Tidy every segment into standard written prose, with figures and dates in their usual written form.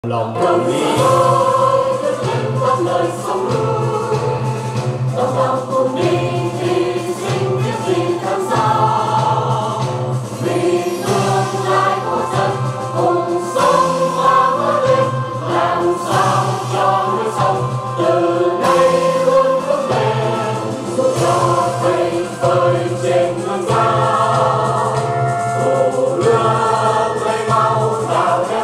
lòng đồng ý lời sống đồng lòng cùng đi hy sinh biết gì tham gia vì tương lai của dân cùng sống và vươn lên làm sao cho người sống từ nay luôn vững bền giúp cho thầy phơi trên gương cao thủ lương lấy máu đào đem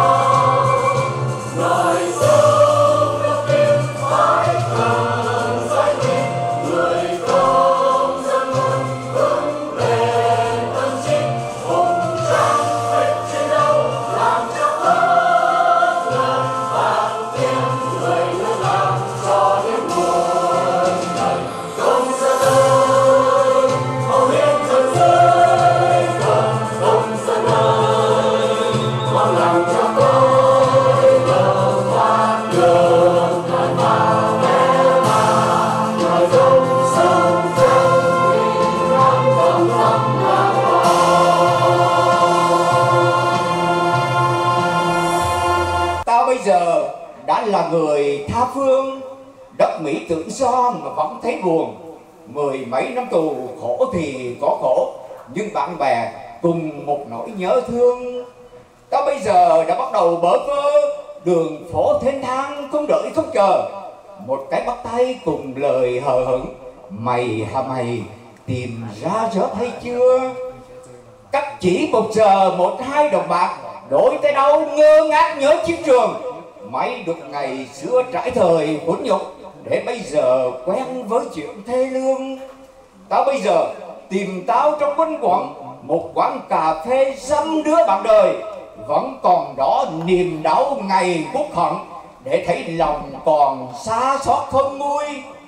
là người tha phương, đất Mỹ tự do mà vẫn thấy buồn. 10 mấy năm tù khổ thì có khổ, nhưng bạn bè cùng một nỗi nhớ thương. Ta bây giờ đã bắt đầu bỡ vơ, đường phố thênh thang không đợi không chờ. Một cái bắt tay cùng lời hờ hững, mày hả mày tìm ra rớt hay chưa? Cắt chỉ 1 giờ 1-2 đồng bạc, đổi tay đâu ngơ ngác nhớ chiến trường. Mấy được ngày xưa trải thời hỗn nhục, để bây giờ quen với chuyện thê lương. Tao bây giờ tìm tao trong quanh quẩn một quán cà phê dăm đứa bạn đời, vẫn còn đó niềm đau ngày phút hận, để thấy lòng còn xa xót không nguôi.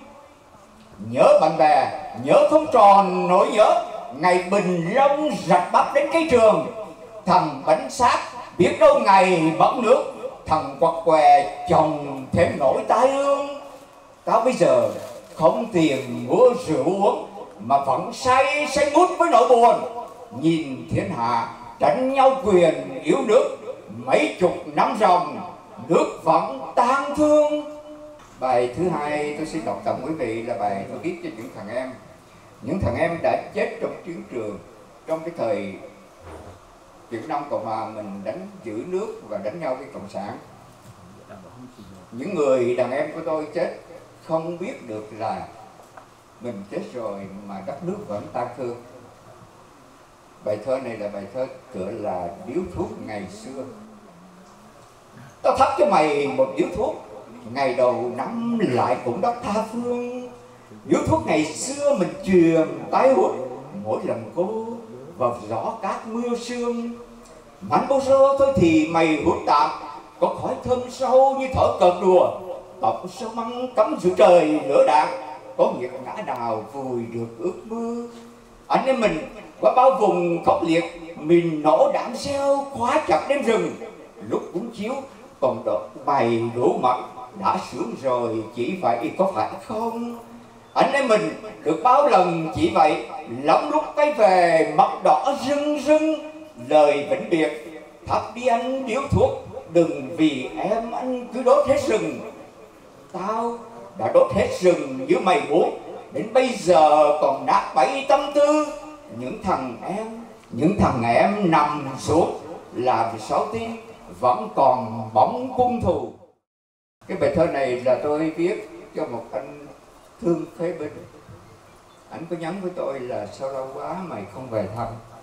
Nhớ bạn bè, nhớ không tròn nỗi nhớ ngày bình long rạch bắp đến cái trường. Thằng bánh xác biết đâu ngày bỏng nước, thằng quặt què chồng thêm nỗi tai ương. Tao bây giờ không tiền mua rượu uống, mà vẫn say ngút với nỗi buồn. Nhìn thiên hạ tranh nhau quyền yếu nước, mấy chục năm ròng nước vẫn tan thương. Bài thứ hai tôi xin đọc tặng quý vị là bài tôi viết cho những thằng em. Những thằng em đã chết trong chiến trường, trong cái thời Việt Nam Cộng Hòa mình đánh giữ nước và đánh nhau với Cộng sản. Những người đàn em của tôi chết không biết được là mình chết rồi mà đất nước vẫn tan thương. Bài thơ này là bài thơ tựa là điếu thuốc ngày xưa. Tao thắp cho mày một điếu thuốc, ngày đầu năm lại cũng đất tha phương. Điếu thuốc ngày xưa mình truyền tái hút, mỗi lần cô vào gió cát mưa sương. Mảnh bao rơ thôi thì mày hút tạm, có khói thơm sâu như thở cợt đùa. Tóc sâu măng cắm giữa trời lửa đạn, có nghiệt ngã nào vùi được ước mơ. Anh em mình qua bao vùng khốc liệt, mình nổ đạn xeo khóa chặt đêm rừng. Lúc cũng chiếu còn đợt bày đủ mặt, đã sướng rồi chỉ vậy có phải không? Anh em mình được bao lần chỉ vậy, lắm lúc tay về mặt đỏ rưng rưng. Lời vĩnh biệt thắp đi anh điếu thuốc, đừng vì em anh cứ đốt hết rừng. Tao đã đốt hết rừng như mày muốn, đến bây giờ còn nát bấy tâm tư. Những thằng em nằm xuống làm sao tin vẫn còn bóng cung thù. Cái bài thơ này là tôi viết cho một anh thương phế binh. Anh có nhắn với tôi là sao lâu quá mày không về thăm.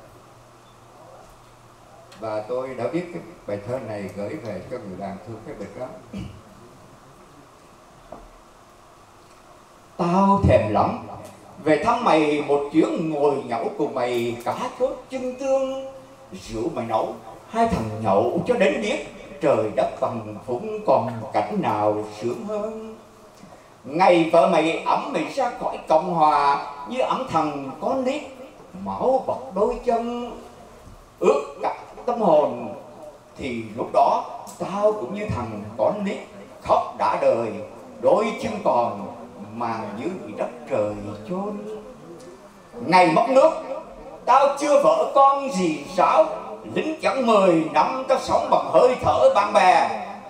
Và tôi đã viết cái bài thơ này gửi về cho người bạn thương phế binh đó. Tao thèm lắm về thăm mày một chuyến, ngồi nhậu cùng mày cả chốt chân tương. Rượu mày nấu, hai thằng nhậu cho đến điếc, trời đất bằng phúng còn cảnh nào sướng hơn. Ngày vợ mày ẵm mày ra khỏi Cộng Hòa như ẵm thằng con nít, máu bọc đôi chân ướt cả tâm hồn. Thì lúc đó tao cũng như thằng con nít khóc đã đời, đôi chân còn màng dưới bị đất trời chôn. Ngày mất nước tao chưa vợ con gì sao, lính chẳng 10 năm tao sống bằng hơi thở bạn bè.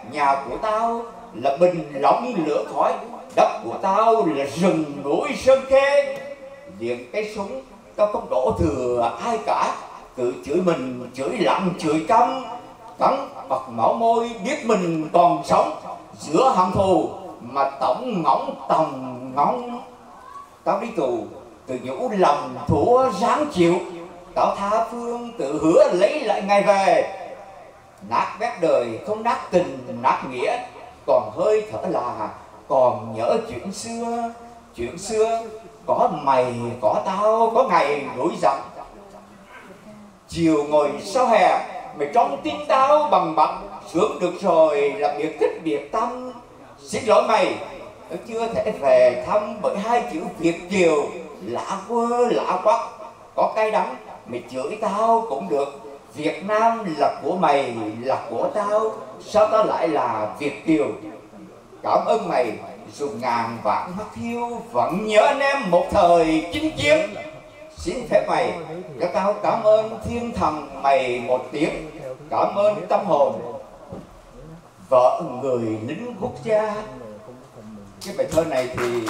nhà của tao là bình lỏng lửa khói, đất của tao là rừng núi sơn khê. Liền cái súng tao không đổ thừa ai cả, tự chửi mình, chửi lặng, chửi căm, cắn bật máu môi biết mình còn sống. Giữa hận thù mà tổng ngóng tòng ngóng. Tao đi tù tự nhủ lòng thua ráng chịu, tao tha phương tự hứa lấy lại ngày về. Nát bét đời không nát tình nát nghĩa, còn hơi thở là còn nhớ chuyện xưa. Chuyện xưa có mày có tao có ngày nổi giận. Chiều ngồi sau hè mày trong tim tao bằng bạc, sướng được rồi là biệt tích biệt tâm. Xin lỗi mày tao chưa thể về thăm bởi hai chữ Việt kiều lạ quơ lạ quắc. Có cái đắng mày chửi tao cũng được, Việt Nam là của mày là của tao, sao tao lại là Việt kiều. Cảm ơn mày dùng ngàn vạn mắt thiêu, vẫn nhớ anh em một thời chinh chiến. Xin phép mày cho tao cảm ơn thiên thần mày một tiếng, cảm ơn tâm hồn vợ người lính quốc gia. Cái bài thơ này thì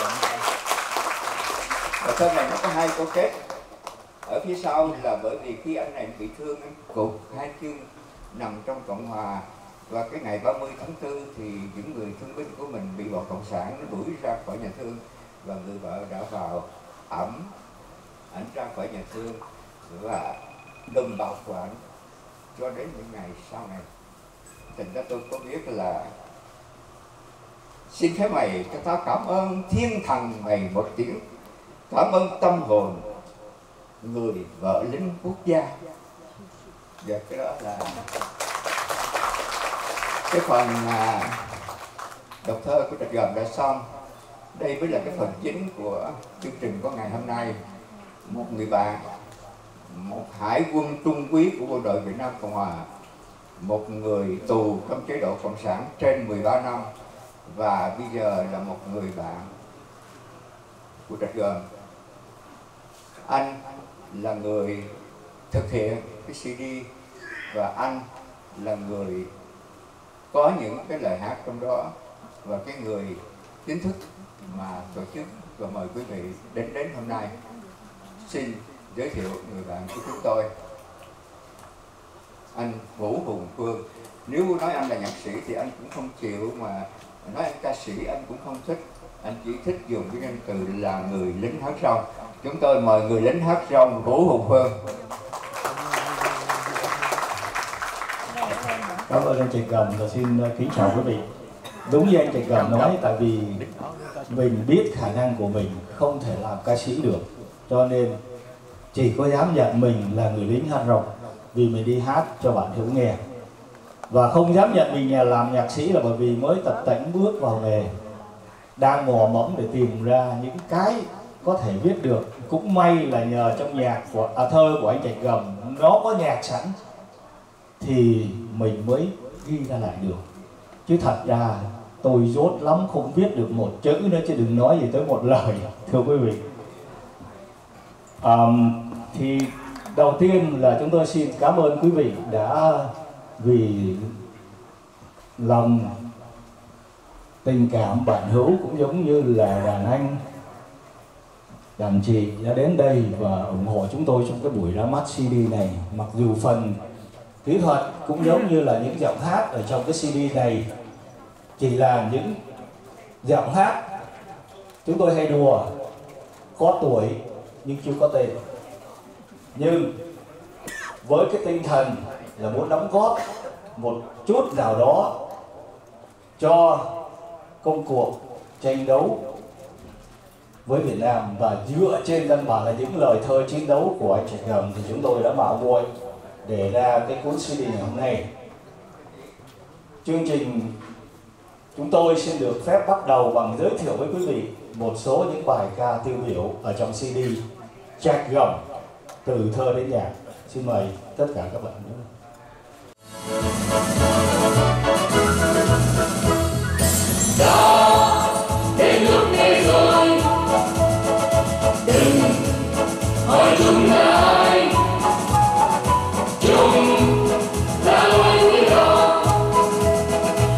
bài thơ này nó có hai câu kết. Ở phía sau là bởi vì khi anh này bị thương, cột hai chân nằm trong Cộng Hòa, và cái ngày 30 tháng 4 thì những người thương binh của mình bị bọn Cộng sản nó đuổi ra khỏi nhà thương, và người vợ đã vào ẵm ảnh ra khỏi nhà thương và đùm bọc của ảnh cho đến những ngày sau này. Thành ra tôi có biết là xin phép mày cho tao cảm ơn thiên thần mày một tiếng, cảm ơn tâm hồn người vợ lính quốc gia. Và cái đó là cái phần đọc thơ của Trạch Gầm đã xong. Đây mới là cái phần chính của chương trình của ngày hôm nay. Một người bạn, một hải quân trung quý của bộ đội Việt Nam Cộng Hòa, một người tù trong chế độ Cộng sản trên 13 năm, và bây giờ là một người bạn của Trạch Gầm. Anh là người thực hiện cái CD, và anh là người có những cái lời hát trong đó, và cái người chính thức mà tổ chức và mời quý vị đến hôm nay. Xin giới thiệu người bạn của chúng tôi, anh Vũ Hùng Phương. Nếu nói anh là nhạc sĩ thì anh cũng không chịu, mà nói anh ca sĩ anh cũng không thích. Anh chỉ thích dùng cái danh từ là người lính hát rong. Chúng tôi mời người lính hát rong Vũ Hùng Phương. Cảm ơn anh Trạch Gầm và xin kính chào quý vị. Đúng như anh Trạch Gầm nói, tại vì mình biết khả năng của mình không thể làm ca sĩ được, cho nên chỉ có dám nhận mình là người lính hát rong vì mình đi hát cho bạn hữu nghe. Và không dám nhận mình là làm nhạc sĩ là bởi vì mới tập tễnh bước vào nghề, đang mò mẫm để tìm ra những cái có thể viết được. Cũng may là nhờ trong nhạc của thơ của anh Trạch Gầm nó có nhạc sẵn thì mình mới ghi ra lại được. Chứ thật ra tôi dốt lắm, không viết được một chữ nữa, chứ đừng nói gì tới một lời, thưa quý vị. Thì đầu tiên là chúng tôi xin cảm ơn quý vị đã vì lòng tình cảm bạn hữu, cũng giống như là đàn anh đàn chị đã đến đây và ủng hộ chúng tôi trong cái buổi ra mắt CD này. Mặc dù phần kỹ thuật cũng giống như là những giọng hát ở trong cái CD này chỉ là những giọng hát, chúng tôi hay đùa có tuổi nhưng chưa có tên, nhưng với cái tinh thần là muốn đóng góp một chút nào đó cho công cuộc tranh đấu với Việt Nam, và dựa trên căn bản là những lời thơ chiến đấu của anh Trạch Gầm thì chúng tôi đã mạo muội để ra cái cuốn CD ngày hôm nay. Chương trình chúng tôi xin được phép bắt đầu bằng giới thiệu với quý vị một số những bài ca tiêu biểu ở trong CD Trạch Gầm từ thơ đến nhạc. Xin mời tất cả các bạn nữa. Đã đến lúc này rồi, đừng hỏi chúng ai, chúng là loài quý đó,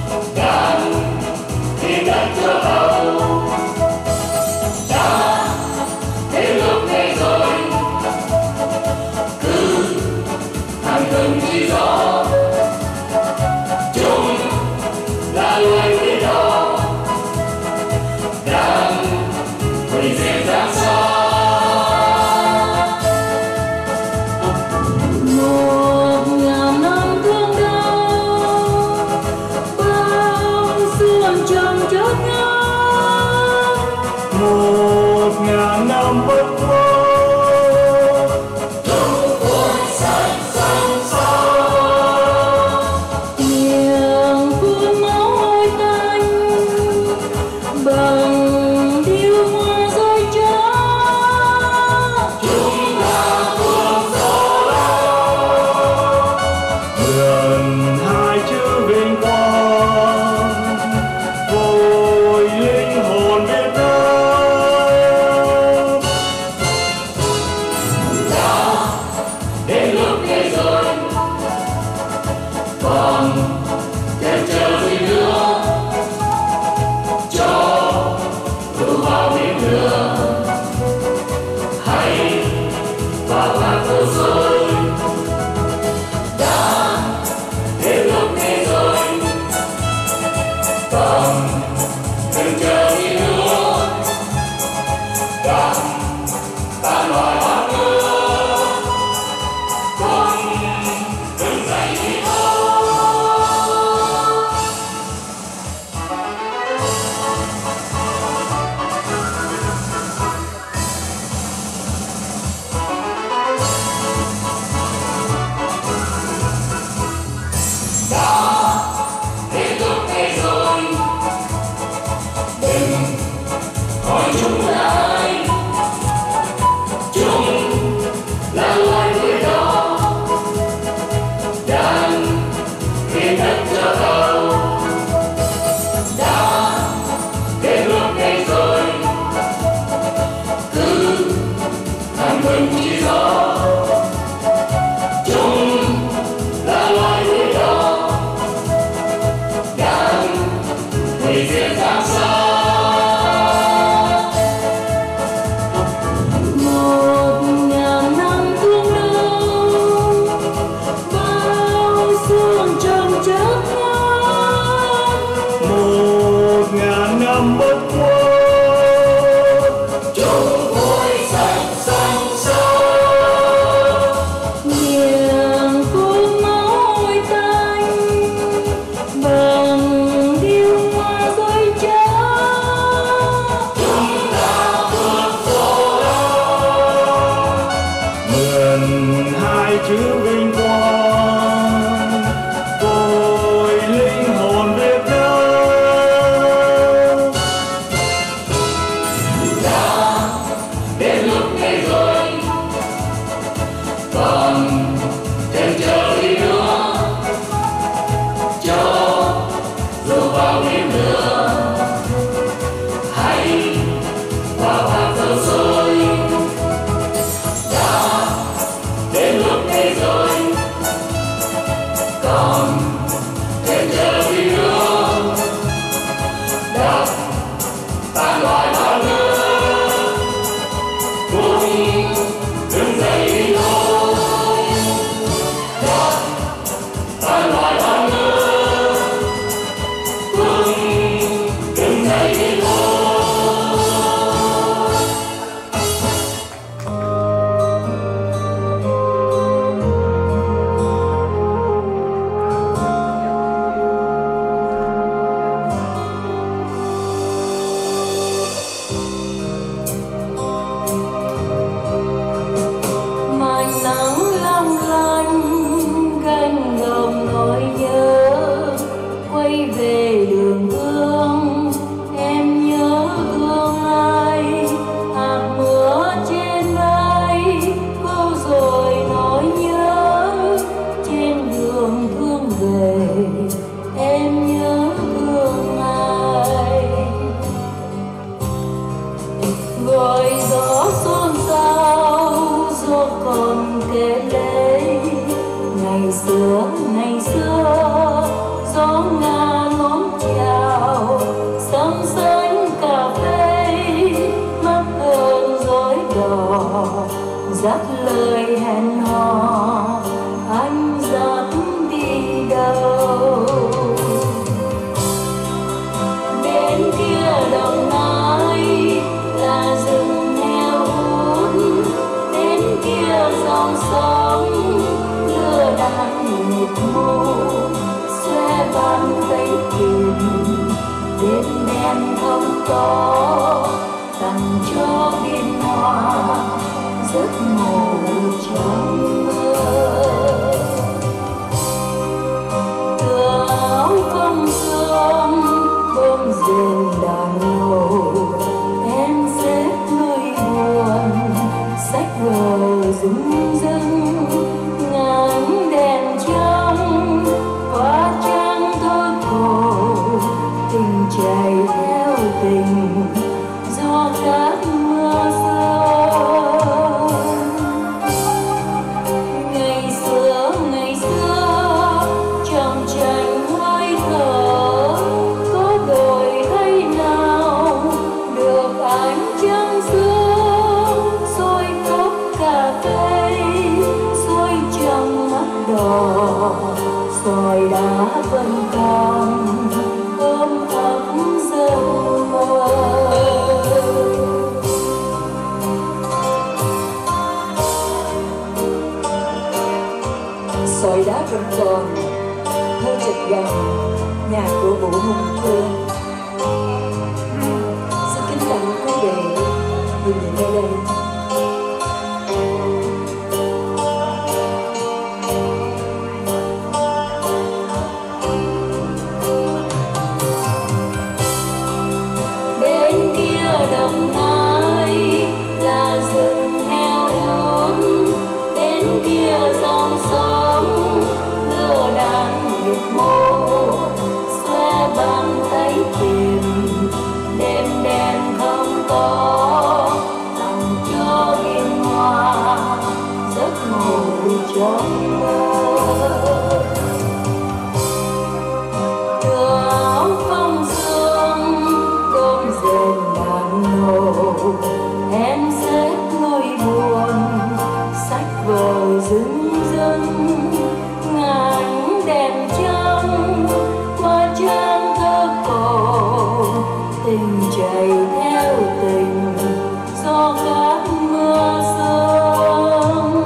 quay về đường thương, em nhớ thương ai, hạt mưa trên vai, câu rồi nỗi nhớ trên đường thương về, em nhớ thương ai. Gọi gió xôn xao, gió còn kể lễ ngày xưa gió ngả ngón chào sóng xanh cà phê mắt hương rối đỏ dắt lời hẹn hò anh dắt đi đâu. Bên kia đồng nai là rừng heo hút, bên kia dòng sông lửa đang mịt mù xoe bàn tay tìm đêm đen không có tặng cho biên hoa giấc ngủ trong mơ. Tựa áo không sương bông rền đàn ngầu em xếp nỗi buồn sách vở rung rưng ngắm đèn trong qua trang thơ cổ tình chảy theo tình do cát mưa rơi. Ngày xưa trong tranh hơi thở có đổi thay nào được ánh trăng sương soi cốc cà phê soi trong mắt đỏ soi đá vẫn còn ôm ấp giấc mơ. Sỏi đá vẫn còn thơ chật gần nhà của Vũ Hùng Phương. Xin kính tặng quý vị dừng lại nơi đây. Bên kia đồng nai là rừng heo hút, bên kia dòng sông lửa đang nhịp mô xoe bàn tay tìm đêm đen không có tặng cho hiên hoa giấc ngủ trong mơ. Tựa áo phong sương đôm rền đàn nổ em xếp nỗi buồn sách vở rưng rưng ngắn đèn trong qua trang thơ cổ tình chảy theo tình do cát mưa sương.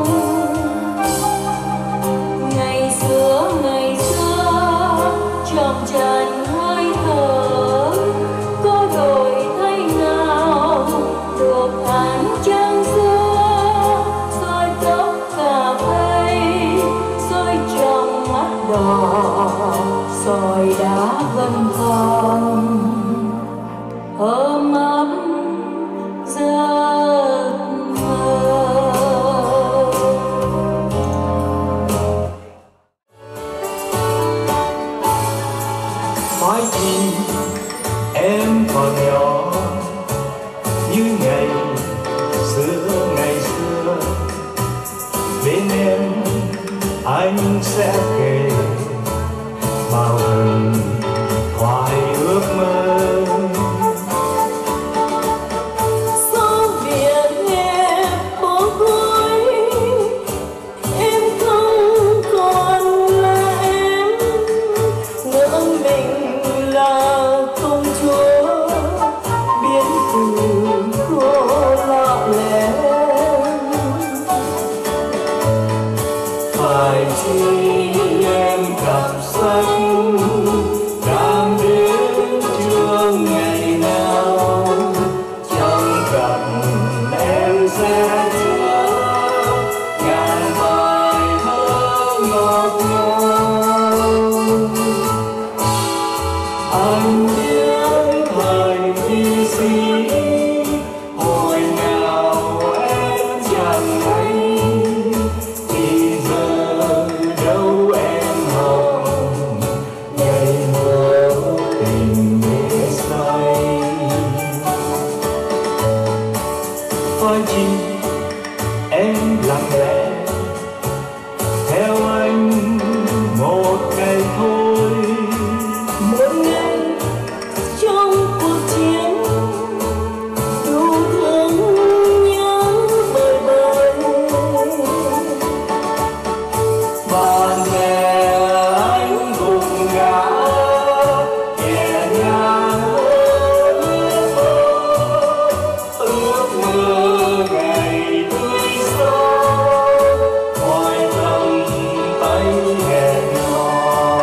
Ngày xưa trong tranh hơi thở có đổi thay nào được ánh trăng xưa soi cốc cà phê soi trong mắt đỏ soi đá vẫn còn ấm ấm giấc mơ. Mái nhìn em còn nhỏ như ngày xưa bên em anh sẽ kể bao hừng hoài ước mơ. Sau việc em bỏ cuối em không còn là em ngỡ mình là công chúa biến từ cô lọ lẽ. Phải chi Anh biết thời thi sĩ hồi nào em chẳng hay, thì giờ đâu em hồng ngày mơ tình mê say. Phải chi em lặng lẽ theo anh một ngày thôi, một ngày trong cuộc chiến đủ thương nhớ bời bời. bạn bè anh cùng ngã nhẹ nhàng ước mơ ngày tươi sáng, hoài thầm tay hẹn hò.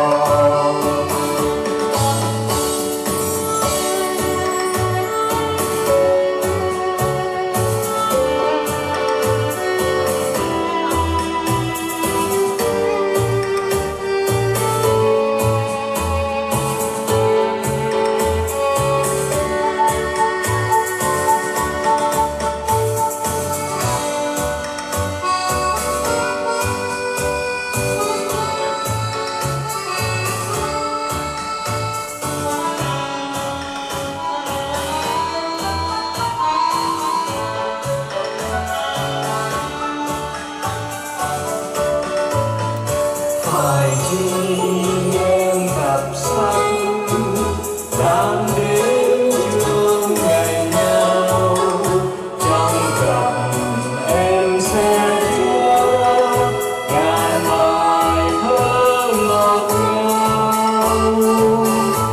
Phải chi em gặp sắc đang đến chương ngày nhau, trong cặp em sẽ chứa ngàn bài thơ ngọt ngào.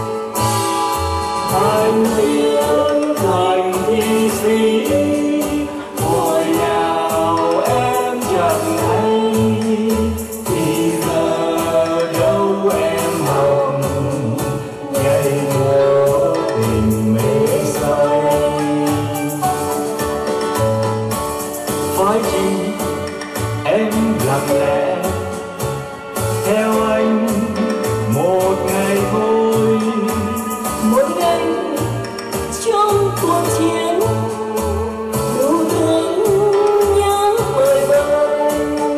Anh biết thành thi sĩ hồi nào em chẳng hay, thì giờ đâu em hồng ngày mơ tình mê say. Phải chi em lặng lẽ theo anh một ngày thôi, Một ngày trong cuộc chiến đủ thương nhớ bời bời.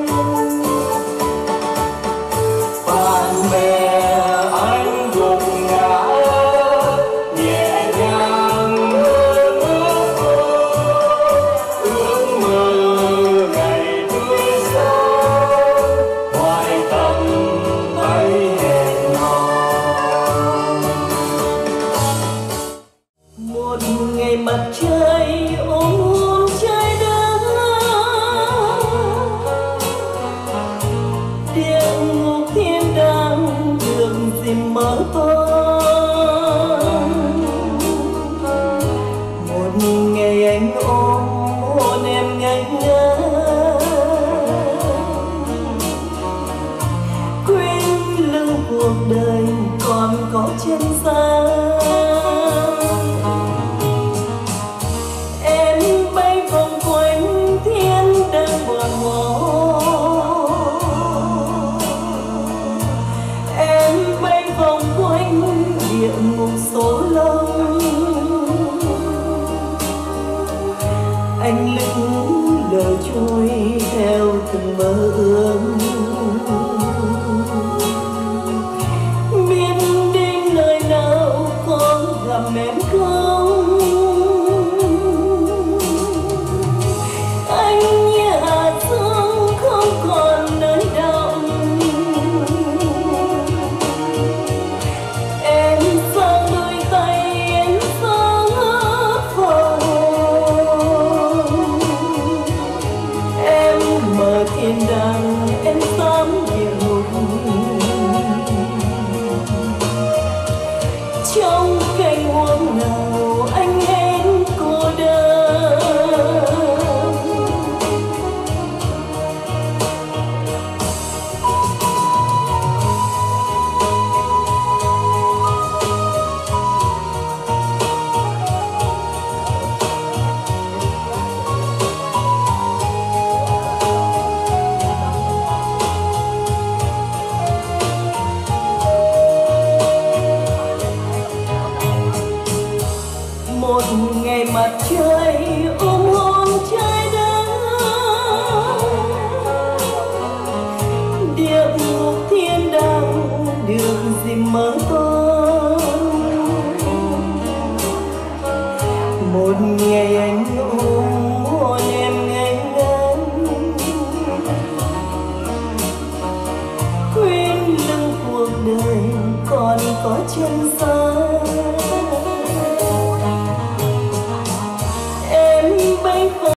bạn bè anh gục ngã nhẹ nhàng ước mơ ngày tươi sáng, hoài tầm tay hẹn hò. Một ngày mặt trời ôm trái đất, địa ngục thiên đàng được dịp mở toang. Một ngày anh ôm hôn em ngây ngất, quên lưu cuộc đời còn có trên gian. Em bay vòng quanh thiên đàng buồn ngủ, em bay vòng quanh địa ngục số lâu. Anh lững lờ trôi theo từng mơ ước, biết đến nơi nào có gặp em không. Anh như hạt sương không còn nơi động, em sang đôi tay em sang phòng. Em mở thiên đàng em dám địa ngục, trong cành hoang nào anh hết cô đơn. em bay khỏi